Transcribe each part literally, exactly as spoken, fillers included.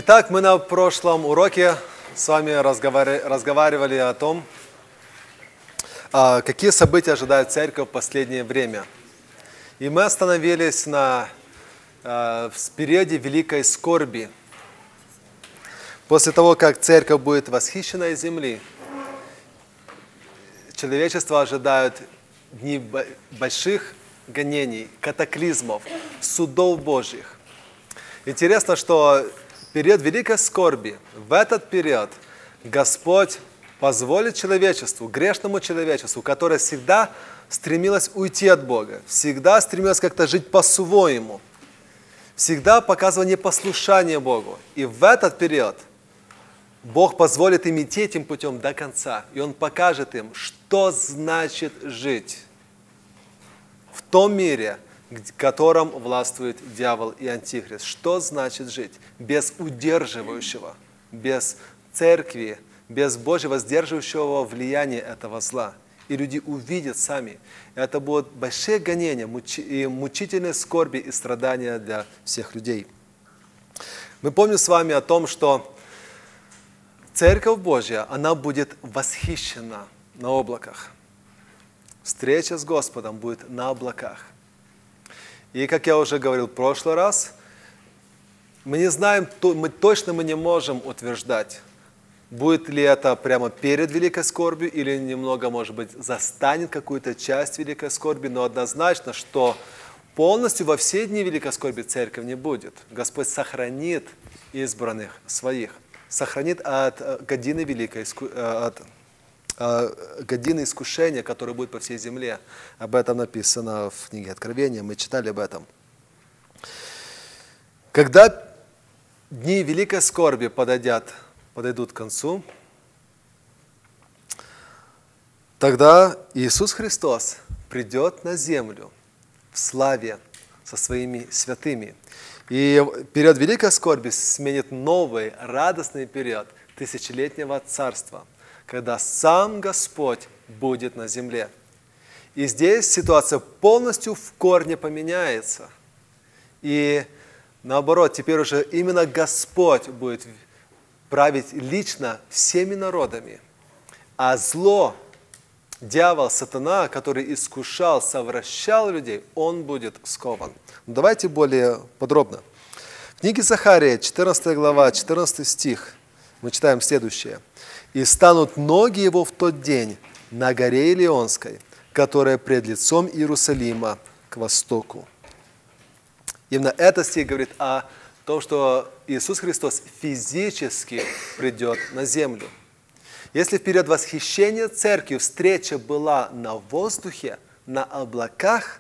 Итак, мы на прошлом уроке с вами разговаривали о том, какие события ожидают церковь в последнее время. И мы остановились на в периоде великой скорби. После того, как церковь будет восхищена из земли, человечество ожидает дни больших гонений, катаклизмов, судов Божьих. Интересно, что период великой скорби, в этот период Господь позволит человечеству, грешному человечеству, которое всегда стремилось уйти от Бога, всегда стремилось как-то жить по-своему, всегда показывало непослушание Богу. И в этот период Бог позволит им идти этим путем до конца. И Он покажет им, что значит жить в том мире, в котором властвует дьявол и антихрист. Что значит жить без удерживающего, без церкви, без Божьего сдерживающего влияния этого зла. И люди увидят сами. Это будут большие гонения, и мучительные скорби и страдания для всех людей. Мы помним с вами о том, что Церковь Божья, она будет восхищена на облаках. Встреча с Господом будет на облаках. И, как я уже говорил в прошлый раз, мы не знаем, мы точно мы не можем утверждать, будет ли это прямо перед великой скорбью или немного, может быть, застанет какую-то часть великой скорби, но однозначно, что полностью во все дни великой скорби церковь не будет. Господь сохранит избранных своих, сохранит от годины великой, от годины искушения, которое будет по всей земле. Об этом написано в книге Откровения, мы читали об этом. Когда дни великой скорби подойдут, подойдут к концу, тогда Иисус Христос придет на землю в славе со своими святыми. И период великой скорби сменит новый, радостный период тысячелетнего царства, когда сам Господь будет на земле. И здесь ситуация полностью в корне поменяется. И наоборот, теперь уже именно Господь будет править лично всеми народами. А зло, дьявол, сатана, который искушал, совращал людей, он будет скован. Давайте более подробно. В книге Захария, четырнадцатая глава, четырнадцатый стих, мы читаем следующее. «И станут ноги его в тот день на горе Илионской, которая пред лицом Иерусалима к востоку». Именно этот стих говорит о том, что Иисус Христос физически придет на землю. Если в период восхищения церкви встреча была на воздухе, на облаках,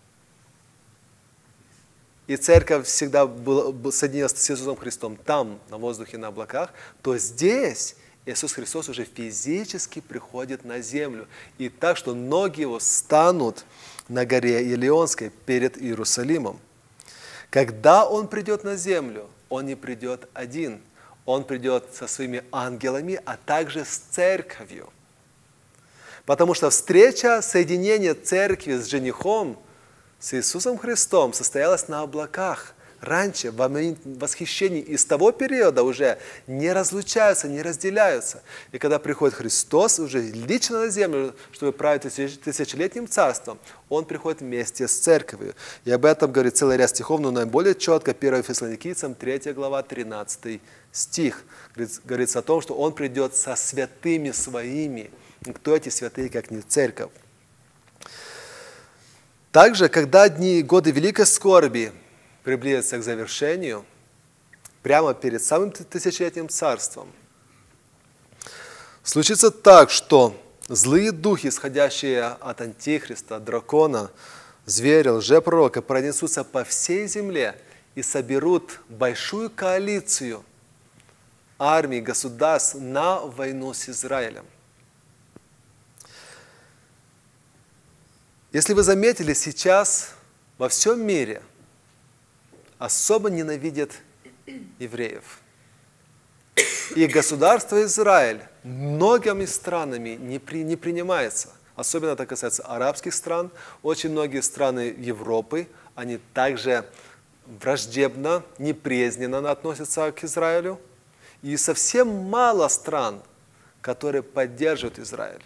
и церковь всегда была, соединилась с Иисусом Христом там, на воздухе, на облаках, то здесь Иисус Христос уже физически приходит на землю. И так, что ноги его станут на горе Илионской перед Иерусалимом. Когда Он придет на землю, Он не придет один. Он придет со своими ангелами, а также с церковью. Потому что встреча, соединение церкви с женихом, с Иисусом Христом, состоялась на облаках. Раньше, во момент восхищения, из того периода уже не разлучаются, не разделяются. И когда приходит Христос уже лично на землю, чтобы править тысячелетним царством, Он приходит вместе с церковью. И об этом говорит целый ряд стихов, но наиболее четко первое Фессалоникийцам, третья глава, тринадцатый стих. Говорится о том, что Он придет со святыми своими. И кто эти святые, как не церковь? Также, когда дни и годы великой скорби приблизится к завершению, прямо перед самым тысячелетним царством, случится так, что злые духи, исходящие от антихриста, от дракона, зверя, лжепророка, пронесутся по всей земле и соберут большую коалицию армий, государств на войну с Израилем. Если вы заметили, сейчас во всем мире особо ненавидят евреев. И государство Израиль многими странами не, при, не принимается. Особенно это касается арабских стран. Очень многие страны Европы, они также враждебно, неприязненно относятся к Израилю, и совсем мало стран, которые поддерживают Израиль.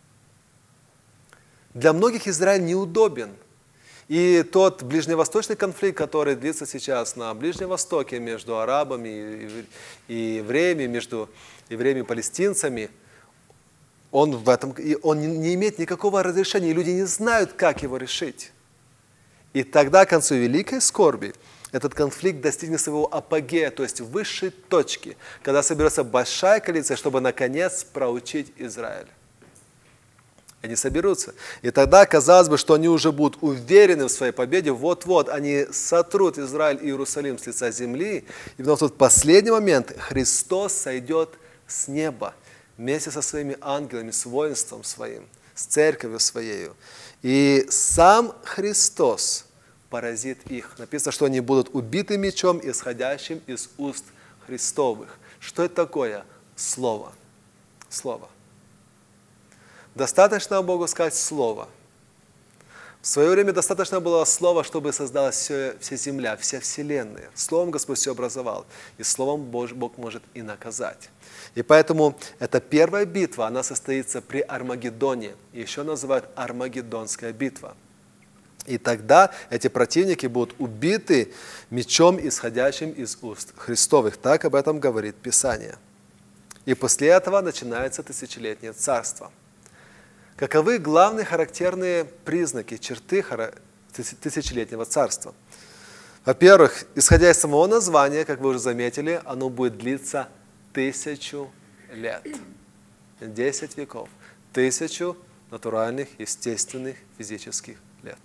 Для многих Израиль неудобен. И тот ближневосточный конфликт, который длится сейчас на Ближнем Востоке между арабами и евреями, между евреями и палестинцами, он, в этом, он не имеет никакого разрешения, и люди не знают, как его решить. И тогда, к концу великой скорби, этот конфликт достигнет своего апогея, то есть высшей точки, когда соберется большая коалиция, чтобы наконец проучить Израиль. Они соберутся. И тогда казалось бы, что они уже будут уверены в своей победе. Вот-вот они сотрут Израиль и Иерусалим с лица земли. И потом в тот последний момент Христос сойдет с неба вместе со своими ангелами, с воинством своим, с церковью своей. И сам Христос поразит их. Написано, что они будут убиты мечом, исходящим из уст Христовых. Что это такое? Слово. Слово. Достаточно Богу сказать слово. В свое время достаточно было слова, чтобы создалась все, вся земля, вся вселенная. Словом Господь все образовал. И словом Бог, Бог может и наказать. И поэтому эта первая битва, она состоится при Армагеддоне. И еще называют Армагеддонская битва. И тогда эти противники будут убиты мечом, исходящим из уст Христовых. Так об этом говорит Писание. И после этого начинается тысячелетнее царство. Каковы главные характерные признаки, черты тысячелетнего царства? Во-первых, исходя из самого названия, как вы уже заметили, оно будет длиться тысячу лет. Десять веков. Тысячу натуральных, естественных, физических лет.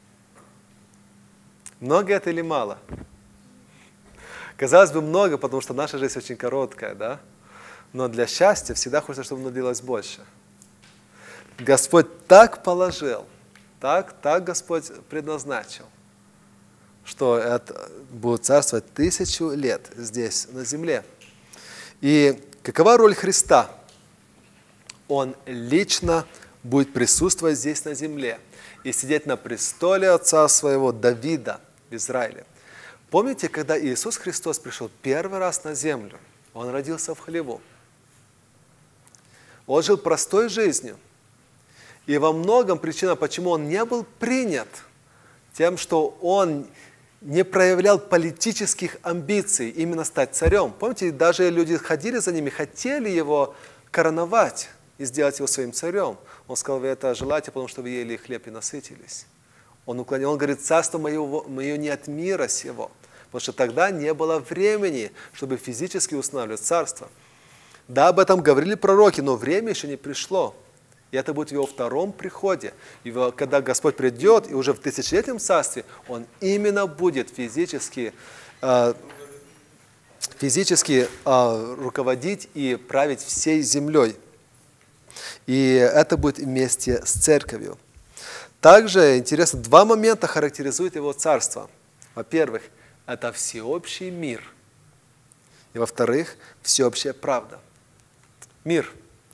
Много это или мало? Казалось бы, много, потому что наша жизнь очень короткая, да? Но для счастья всегда хочется, чтобы оно длилось больше. Господь так положил, так, так Господь предназначил, что это будет царствовать тысячу лет здесь, на земле. И какова роль Христа? Он лично будет присутствовать здесь, на земле, и сидеть на престоле отца своего Давида в Израиле. Помните, когда Иисус Христос пришел первый раз на землю? Он родился в хлеву. Он жил простой жизнью. И во многом причина, почему он не был принят, тем, что он не проявлял политических амбиций именно стать царем. Помните, даже люди ходили за ними, хотели его короновать и сделать его своим царем. Он сказал: вы это желаете, потому что вы ели хлеб и насытились. Он уклонил, он говорит: царство мое, мое не от мира сего. Потому что тогда не было времени, чтобы физически устанавливать царство. Да, об этом говорили пророки, но время еще не пришло. И это будет в его втором приходе. И когда Господь придет, и уже в тысячелетнем царстве, Он именно будет физически, э, физически э, руководить и править всей землей. И это будет вместе с церковью. Также, интересно, два момента характеризуют его царство. Во-первых, это всеобщий мир. И во-вторых, всеобщая правда. Мир.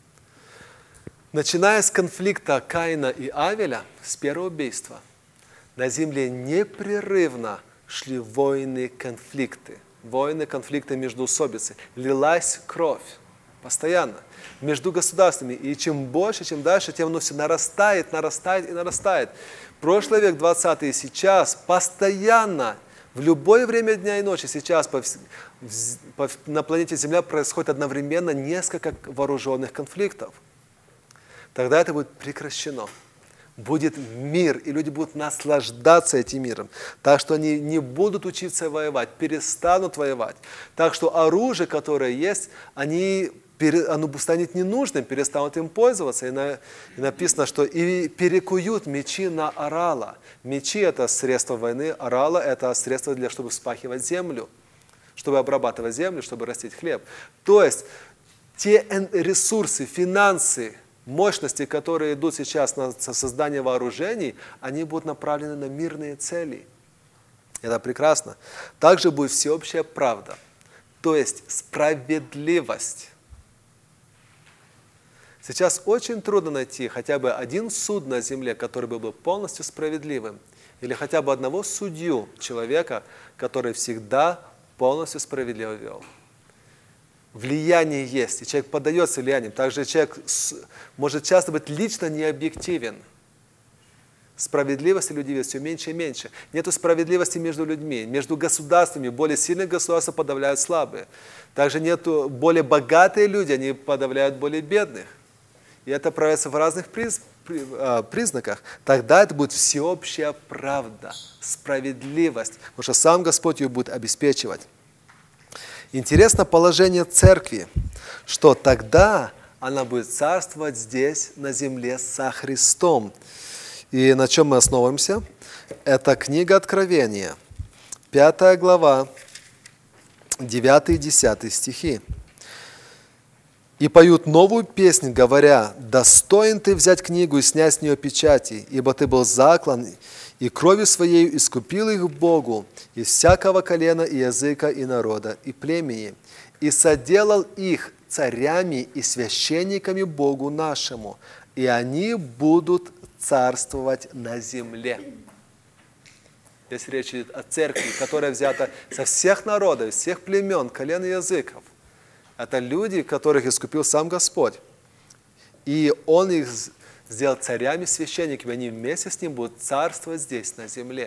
Начиная с конфликта Каина и Авеля, с первого убийства, на земле непрерывно шли войны, конфликты. Войны, конфликты, междоусобицы. Лилась кровь постоянно между государствами. И чем больше, чем дальше, тем оно все нарастает, нарастает и нарастает. Прошлый век, двадцатый, и сейчас постоянно, в любое время дня и ночи, сейчас по, по, на планете Земля происходит одновременно несколько вооруженных конфликтов. Тогда это будет прекращено. Будет мир, и люди будут наслаждаться этим миром. Так что они не будут учиться воевать, перестанут воевать. Так что оружие, которое есть, они, оно станет ненужным, перестанут им пользоваться. И, на, и написано, что и перекуют мечи на орала. Мечи – это средство войны, орала – это средство для, чтобы вспахивать землю, чтобы обрабатывать землю, чтобы растить хлеб. То есть те ресурсы, финансы, мощности, которые идут сейчас на создание вооружений, они будут направлены на мирные цели. Это прекрасно. Также будет всеобщая правда, то есть справедливость. Сейчас очень трудно найти хотя бы один суд на земле, который был бы полностью справедливым. или хотя бы одного судью, человека, который всегда полностью справедливо вел. Влияние есть, и человек поддается влиянием. Также человек может часто быть лично необъективен. Справедливости людей все меньше и меньше. Нету справедливости между людьми, между государствами. Более сильные государства подавляют слабые. Также нету более богатые люди, они подавляют более бедных. И это проявляется в разных приз, при, а, признаках. Тогда это будет всеобщая правда, справедливость, потому что сам Господь ее будет обеспечивать. Интересно положение церкви, что тогда она будет царствовать здесь, на земле, со Христом. И на чем мы основываемся? Это книга Откровения, пятая глава, девятый и десятый стихи. «И поют новую песнь, говоря: достоин ты взять книгу и снять с нее печати, ибо ты был заклан, и кровью своей искупил их Богу из всякого колена и языка и народа и племени, и соделал их царями и священниками Богу нашему, и они будут царствовать на земле». Здесь речь идет о церкви, которая взята со всех народов, всех племен, колен и языков. Это люди, которых искупил сам Господь. И Он их сделал царями, священниками. Они вместе с Ним будут царствовать здесь, на земле.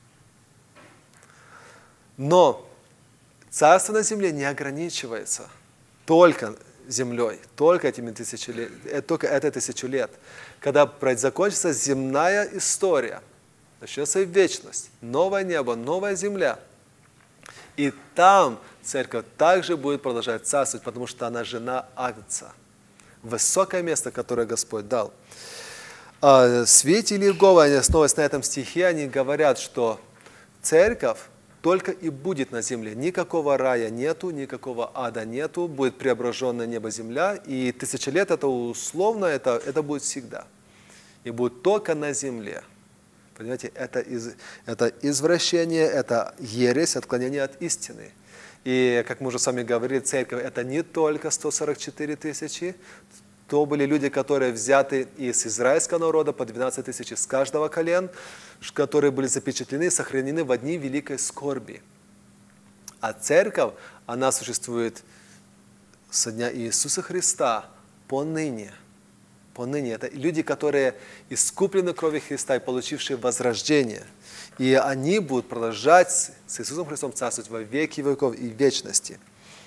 Но царство на земле не ограничивается только землей, только этими тысячи лет, только этой тысячу лет. Когда закончится земная история, начнется вечность, новое небо, новая земля. И там церковь также будет продолжать царствовать, потому что она жена Агнца. Высокое место, которое Господь дал. Свидетели Иеговы, они основываясь на этом стихе, они говорят, что церковь только и будет на земле. Никакого рая нету, никакого ада нету, будет преображенное небо-земля, и тысяча лет это условно, это, это будет всегда. И будет только на земле. Понимаете, это, из, это извращение, это ересь, отклонение от истины. И, как мы уже с вами говорили, церковь это не только сто сорок четыре тысячи, то были люди, которые взяты из израильского народа, по двенадцать тысяч из каждого колен, которые были запечатлены и сохранены в дни великой скорби. А церковь, она существует со дня Иисуса Христа поныне. Поныне. Это люди, которые искуплены кровью Христа и получившие возрождение. И они будут продолжать с Иисусом Христом царствовать во веки веков и вечности.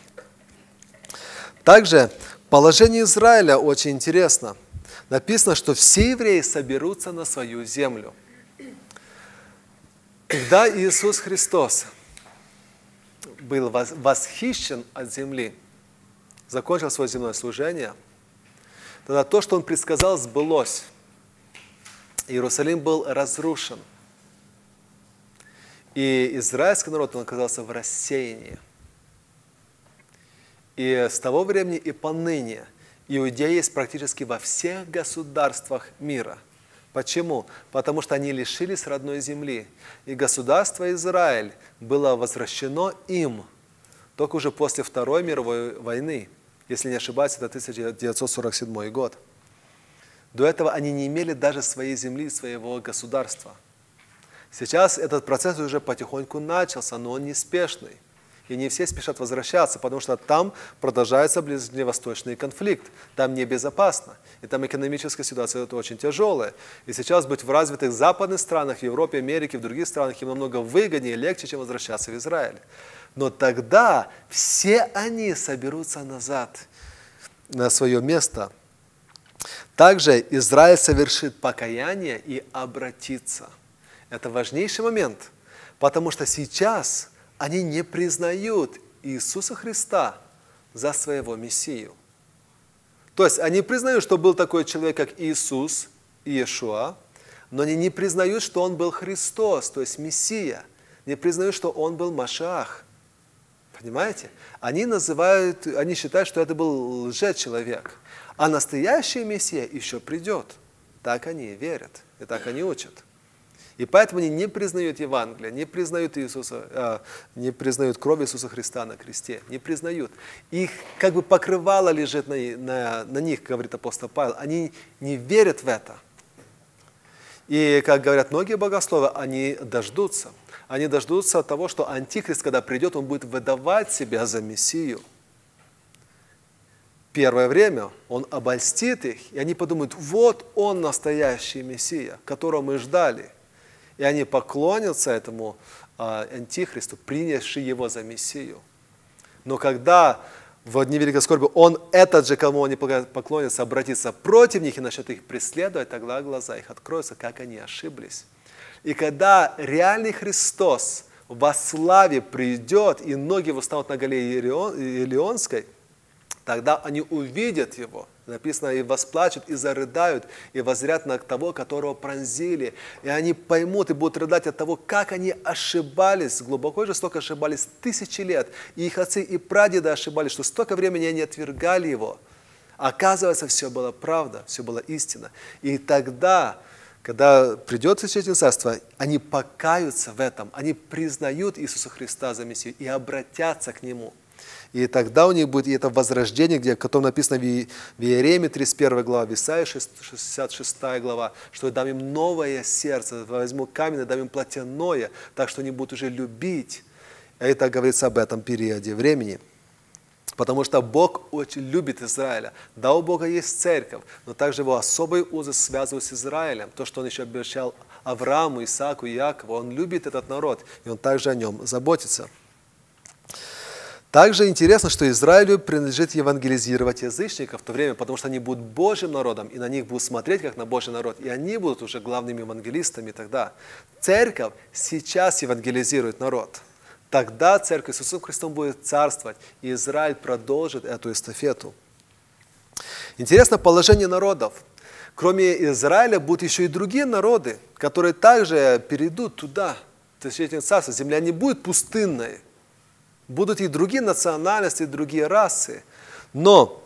Также положение Израиля очень интересно. Написано, что все евреи соберутся на свою землю. Когда Иисус Христос был восхищен от земли, закончил свое земное служение, тогда то, что Он предсказал, сбылось. Иерусалим был разрушен. И израильский народ, он оказался в рассеянии. И с того времени и поныне иудеи есть практически во всех государствах мира. Почему? Потому что они лишились родной земли. И государство Израиль было возвращено им только уже после Второй мировой войны. Если не ошибаюсь, это тысяча девятьсот сорок седьмой год. До этого они не имели даже своей земли, своего государства. Сейчас этот процесс уже потихоньку начался, но он неспешный. И не все спешат возвращаться, потому что там продолжается ближневосточный конфликт. Там небезопасно. И там экономическая ситуация это очень тяжелая. И сейчас быть в развитых западных странах, в Европе, Америке, в других странах им намного выгоднее и легче, чем возвращаться в Израиль. Но тогда все они соберутся назад на свое место. Также Израиль совершит покаяние и обратится. Это важнейший момент, потому что сейчас они не признают Иисуса Христа за своего Мессию. То есть они признают, что был такой человек, как Иисус, Иешуа, но они не признают, что Он был Христос, то есть Мессия. Не признают, что Он был Машиах. Понимаете? Они называют, они считают, что это был лжечеловек. А настоящий Мессия еще придет. Так они верят, и так они учат. И поэтому они не признают Евангелие, не признают Иисуса, э, не признают кровь Иисуса Христа на кресте, не признают. Их как бы покрывало лежит на, на, на них, говорит апостол Павел. Они не верят в это. И, как говорят многие богословы, они дождутся. Они дождутся того, что Антихрист, когда придет, он будет выдавать себя за Мессию. Первое время он обольстит их, и они подумают, вот он настоящий Мессия, которого мы ждали. И они поклонятся этому а, Антихристу, принявший его за Мессию. Но когда в дни великой скорби он, этот же, кому они поклонятся, обратится против них и начнет их преследовать, тогда глаза их откроются, как они ошиблись. И когда реальный Христос во славе придет, и ноги восстанут на горе Елеонской, тогда они увидят Его. Написано, и восплачут, и зарыдают, и воззрят на того, которого пронзили. И они поймут и будут рыдать от того, как они ошибались, глубоко и жестоко ошибались тысячи лет. И их отцы и прадеды ошибались, что столько времени они отвергали Его. Оказывается, все было правда, все было истина. И тогда, когда придет Священное Царство, они покаются в этом, они признают Иисуса Христа за Мессию и обратятся к Нему. И тогда у них будет и это возрождение, где, о котором написано в Иеремии, тридцать первая глава, в Исаии, шестьдесят шестая глава, что я дам им новое сердце, возьму камень и дам им плотяное, так что они будут уже любить. И это говорится об этом периоде времени. Потому что Бог очень любит Израиля. Да, у Бога есть церковь, но также его особые узы связывают с Израилем. То, что он еще обещал Аврааму, Исааку и Якову, он любит этот народ, и он также о нем заботится. Также интересно, что Израилю принадлежит евангелизировать язычников в то время, потому что они будут Божьим народом, и на них будут смотреть, как на Божий народ, и они будут уже главными евангелистами тогда. Церковь сейчас евангелизирует народ. Тогда Церковь с Иисусом Христом будет царствовать, и Израиль продолжит эту эстафету. Интересно положение народов. Кроме Израиля будут еще и другие народы, которые также перейдут туда, в Священное Царство. Земля не будет пустынной. Будут и другие национальности, и другие расы. Но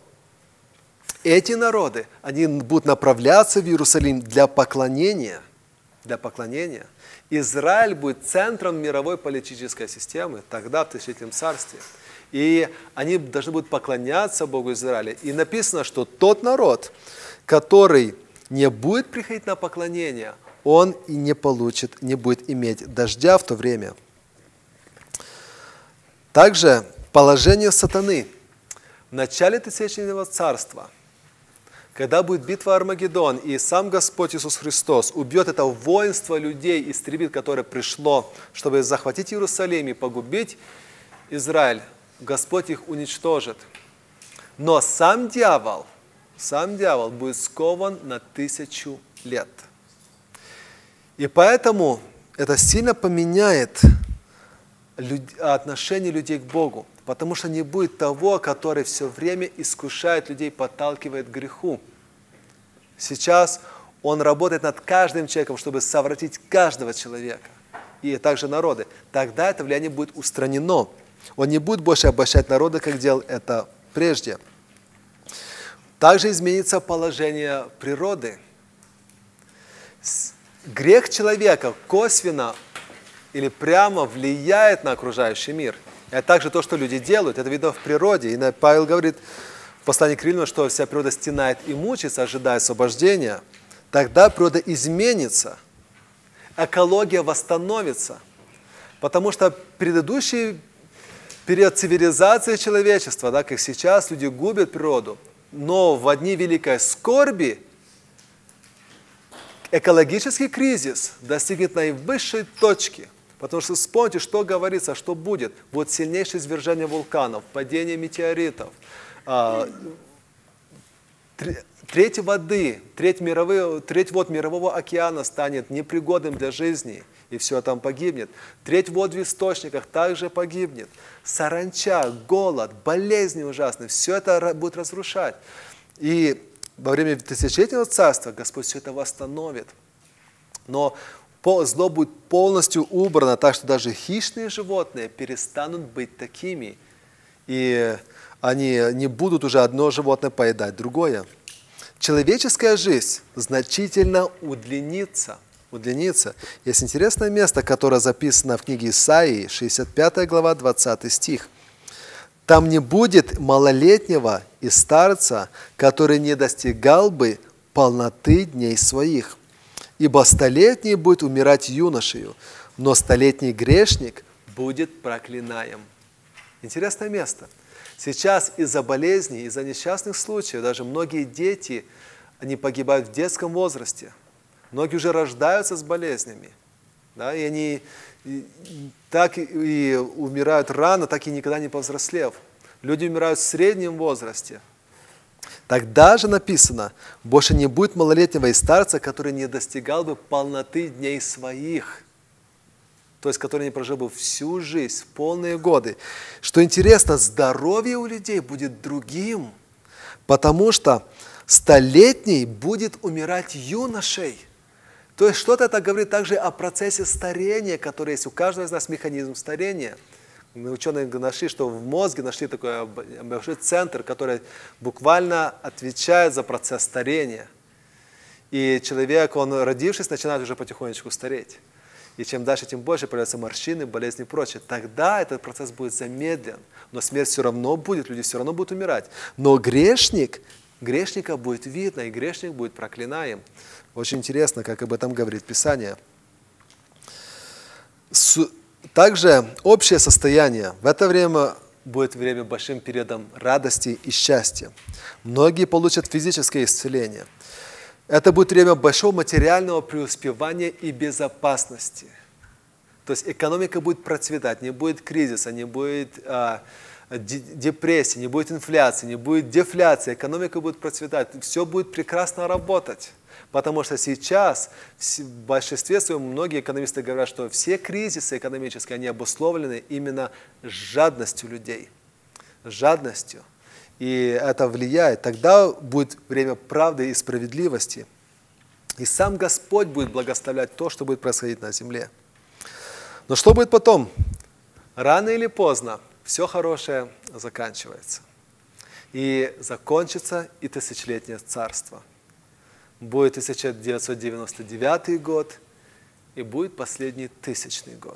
эти народы, они будут направляться в Иерусалим для поклонения. Для поклонения. Израиль будет центром мировой политической системы, тогда в Тысячелетнем Царстве. И они должны будут поклоняться Богу Израиля. И написано, что тот народ, который не будет приходить на поклонение, он и не получит, не будет иметь дождя в то время. Также положение сатаны. В начале Тысячелетнего Царства, когда будет битва Армагеддон, и сам Господь Иисус Христос убьет это воинство людей, истребит, которое пришло, чтобы захватить Иерусалим и погубить Израиль, Господь их уничтожит. Но сам дьявол, сам дьявол будет скован на тысячу лет. И поэтому это сильно поменяет отношение людей к Богу, потому что не будет того, который все время искушает людей, подталкивает к греху. Сейчас он работает над каждым человеком, чтобы совратить каждого человека, и также народы. Тогда это влияние будет устранено. Он не будет больше обольщать народы, как делал это прежде. Также изменится положение природы. Грех человека косвенно или прямо влияет на окружающий мир. Это также то, что люди делают, это видно в природе. И Павел говорит в послании к Римлянам, что вся природа стенает и мучается, ожидая освобождения. Тогда природа изменится, экология восстановится. Потому что предыдущий период цивилизации человечества, да, как сейчас люди губят природу, но в дни великой скорби экологический кризис достигнет наивысшей точки. Потому что вспомните, что говорится, что будет. Будет сильнейшее извержение вулканов, падение метеоритов, треть воды, треть, мировые, треть вод мирового океана станет непригодным для жизни, и все там погибнет. Треть вод в источниках также погибнет. Саранча, голод, болезни ужасные, все это будет разрушать. И во время Тысячелетнего Царства Господь все это восстановит. Но зло будет полностью убрано, так что даже хищные животные перестанут быть такими. И они не будут уже одно животное поедать другое. Человеческая жизнь значительно удлинится. удлинится. Есть интересное место, которое записано в книге Исаии, шестьдесят пятая глава, двадцатый стих. «Там не будет малолетнего и старца, который не достигал бы полноты дней своих». Ибо столетний будет умирать юношею, но столетний грешник будет проклинаем. Интересное место. Сейчас из-за болезней, из-за несчастных случаев, даже многие дети, они погибают в детском возрасте. Многие уже рождаются с болезнями. Да, и они и, так и, и умирают рано, так и никогда не повзрослев. Люди умирают в среднем возрасте. Тогда же написано, больше не будет малолетнего и старца, который не достигал бы полноты дней своих. То есть, который не прожил бы всю жизнь, полные годы. Что интересно, здоровье у людей будет другим, потому что столетний будет умирать юношей. То есть, что-то это говорит также о процессе старения, который есть у каждого из нас, механизм старения. Ученые нашли, что в мозге нашли такой большой центр, который буквально отвечает за процесс старения. И человек, он родившись, начинает уже потихонечку стареть. И чем дальше, тем больше появляются морщины, болезни и прочее. Тогда этот процесс будет замедлен. Но смерть все равно будет, люди все равно будут умирать. Но грешник, грешника будет видно, и грешник будет проклинаем. Очень интересно, как об этом говорит Писание. Также общее состояние. В это время будет время большим периодом радости и счастья. Многие получат физическое исцеление. Это будет время большого материального преуспевания и безопасности. То есть экономика будет процветать, не будет кризиса, не будет а, депрессии, не будет инфляции, не будет дефляции. Экономика будет процветать, все будет прекрасно работать. Потому что сейчас в большинстве своем многие экономисты говорят, что все кризисы экономические, они обусловлены именно жадностью людей. Жадностью. И это влияет. Тогда будет время правды и справедливости. И сам Господь будет благословлять то, что будет происходить на земле. Но что будет потом? Рано или поздно все хорошее заканчивается. И закончится и тысячелетнее царство. Будет тысяча девятьсот девяносто девятый год, и будет последний тысячный год.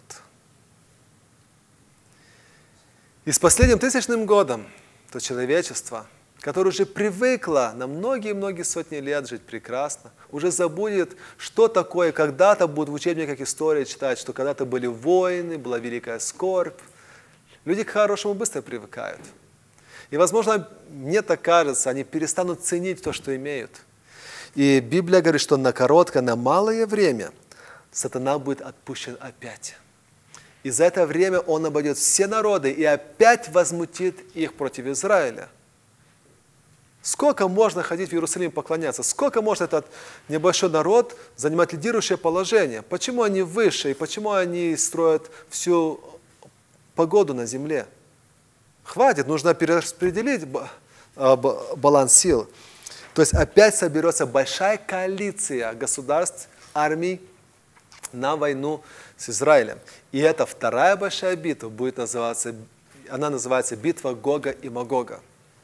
И с последним тысячным годом то человечество, которое уже привыкло на многие-многие сотни лет жить прекрасно, уже забудет, что такое, когда-то будут в учебниках истории читать, что когда-то были войны, была великая скорбь. Люди к хорошему быстро привыкают. И, возможно, мне так кажется, они перестанут ценить то, что имеют. И Библия говорит, что на короткое, на малое время сатана будет отпущен опять. И за это время он обойдет все народы и опять возмутит их против Израиля. Сколько можно ходить в Иерусалим поклоняться? Сколько может этот небольшой народ занимать лидирующее положение? Почему они выше и почему они строят всю погоду на земле? Хватит, нужно перераспределить баланс сил. То есть опять соберется большая коалиция государств, армий на войну с Израилем. И эта вторая большая битва будет называться, она называется битва Гога и Магога.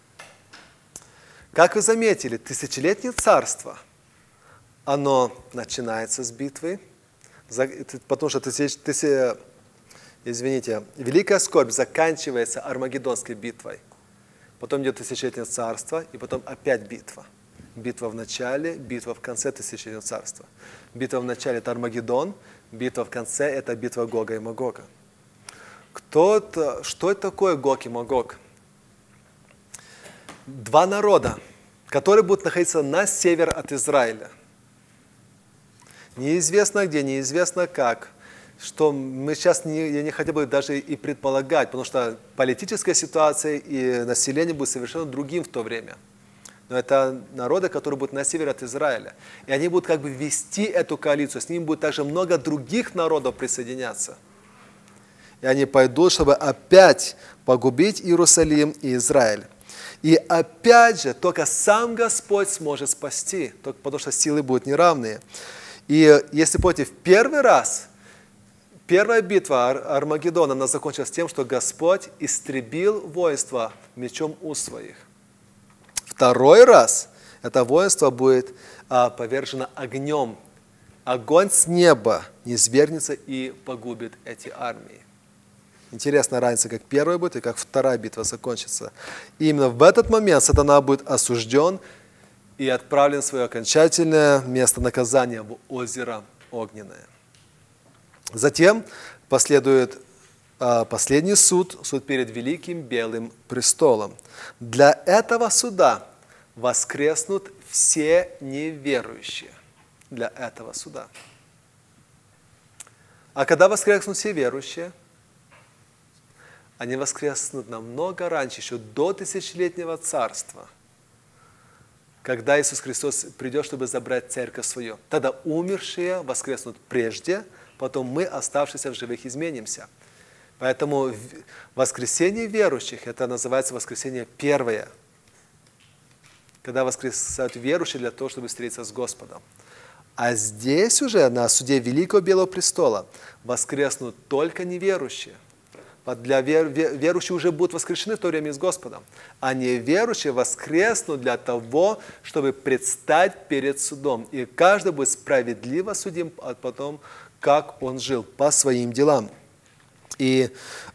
Как вы заметили, тысячелетнее царство, оно начинается с битвы, потому что, тысяч, извините, Великая скорбь заканчивается Армагеддонской битвой. Потом идет тысячелетнее царство, и потом опять битва. Битва в начале, битва в конце тысячелетнего царства. Битва в начале – это Армагеддон, битва в конце – это битва Гога и Магога. Кто это, что это такое Гог и Магог? Два народа, которые будут находиться на север от Израиля. Неизвестно где, неизвестно как. Что мы сейчас не, я не хотел бы даже и предполагать, потому что политическая ситуация и население будет совершенно другим в то время. Но это народы, которые будут на севере от Израиля. И они будут как бы вести эту коалицию. С ними будет также много других народов присоединяться. И они пойдут, чтобы опять погубить Иерусалим и Израиль. И опять же, только сам Господь сможет спасти, только потому что силы будут неравные. И если помните, в первый раз, первая битва Армагеддона, она закончилась тем, что Господь истребил воинство мечом уст своих. Второй раз это воинство будет а, повержено огнем. Огонь с неба низвергнется и погубит эти армии. Интересная разница, как первая будет и как вторая битва закончится. И именно в этот момент сатана будет осужден, и отправлен в свое окончательное место наказания, в озеро огненное. Затем последует а, последний суд, суд перед великим белым престолом. Для этого суда воскреснут все неверующие. Для этого суда. А когда воскреснут все верующие, они воскреснут намного раньше, еще до тысячелетнего царства, когда Иисус Христос придет, чтобы забрать церковь свою. Тогда умершие воскреснут прежде, потом мы, оставшиеся в живых, изменимся. Поэтому воскресение верующих, это называется воскресение первое, когда воскресают верующие для того, чтобы встретиться с Господом. А здесь уже, на суде Великого Белого Престола, воскреснут только неверующие. Для вер, верующие уже будут воскрешены в то время с Господом. А неверующие воскреснут для того, чтобы предстать перед судом. И каждый будет справедливо судим о том, как он жил, по своим делам. И,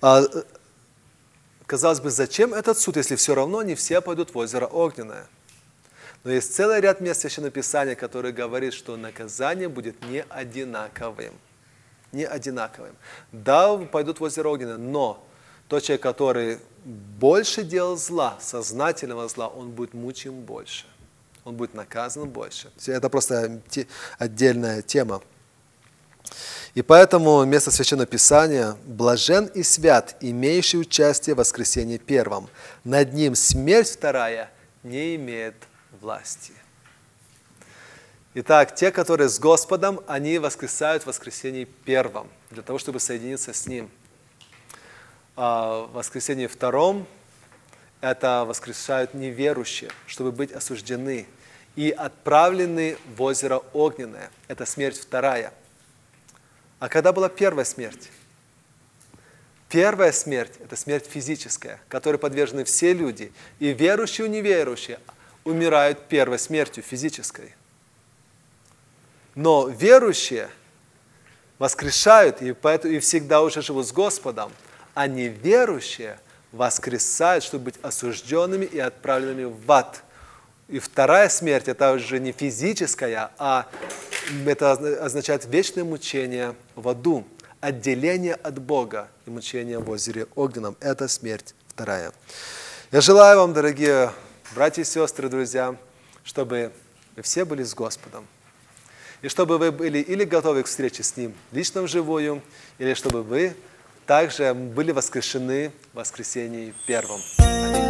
казалось бы, зачем этот суд, если все равно не все пойдут в озеро огненное? Но есть целый ряд мест Священного Писания, который говорит, что наказание будет не одинаковым. Не одинаковым. Да, пойдут в озеро огненное, но тот человек, который больше делал зла, сознательного зла, он будет мучим больше. Он будет наказан больше. Это просто отдельная тема. И поэтому место Священного Писания: «Блажен и свят, имеющий участие в воскресении первом. Над ним смерть вторая не имеет власти». Итак, те, которые с Господом, они воскресают в воскресении первом, для того, чтобы соединиться с Ним. А в воскресении втором это воскрешают неверующие, чтобы быть осуждены и отправлены в озеро огненное. Это смерть вторая. А когда была первая смерть? Первая смерть – это смерть физическая, которой подвержены все люди. И верующие и неверующие умирают первой смертью физической. Но верующие воскрешают и, поэтому, и всегда уже живут с Господом, а неверующие воскресают, чтобы быть осужденными и отправленными в ад. И вторая смерть – это уже не физическая, а это означает вечное мучение в аду, отделение от Бога и мучение в озере огненном. Это смерть вторая. Я желаю вам, дорогие братья и сестры, друзья, чтобы вы все были с Господом. И чтобы вы были или готовы к встрече с Ним лично вживую, или чтобы вы также были воскрешены в воскресении первом. Аминь.